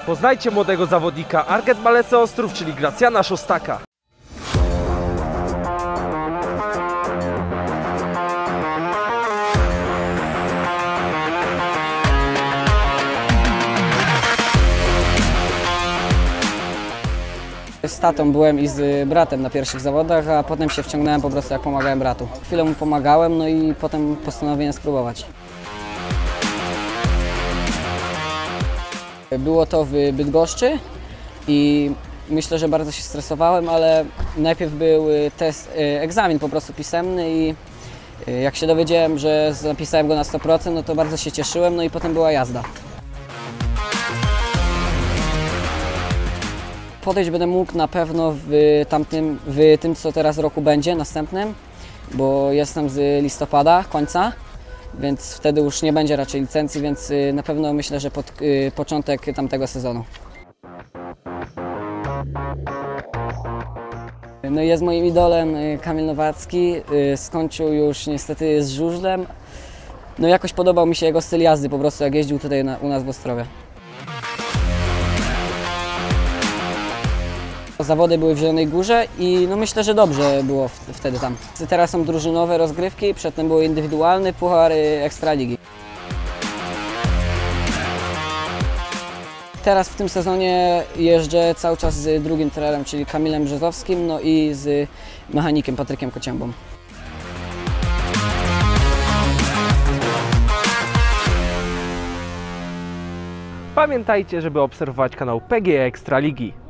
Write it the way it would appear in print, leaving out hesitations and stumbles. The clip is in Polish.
Poznajcie młodego zawodnika Arget Malece Ostrów, czyli Gracjana Szostaka. Z tatą byłem i z bratem na pierwszych zawodach, a potem się wciągnąłem po prostu jak pomagałem bratu. Chwilę mu pomagałem, no i potem postanowiłem spróbować. Było to w Bydgoszczy i myślę, że bardzo się stresowałem, ale najpierw był egzamin po prostu pisemny i jak się dowiedziałem, że zapisałem go na 100%, no to bardzo się cieszyłem, no i potem była jazda. Podejść będę mógł na pewno w tym, co teraz roku będzie, następnym, bo jestem z listopada, końca, więc wtedy już nie będzie raczej licencji, więc na pewno myślę, że pod początek tamtego sezonu. No i jest moim idolem Kamil Nowacki, skończył już niestety z żużlem. No jakoś podobał mi się jego styl jazdy, po prostu jak jeździł tutaj u nas w Ostrowie. Zawody były w Zielonej Górze i no myślę, że dobrze było wtedy tam. Teraz są drużynowe rozgrywki, przedtem był indywidualny puchar Ekstraligi. Teraz w tym sezonie jeżdżę cały czas z drugim trenerem, czyli Kamilem Brzozowskim, no i z mechanikiem Patrykiem Kociębą. Pamiętajcie, żeby obserwować kanał PGE Ekstraligi.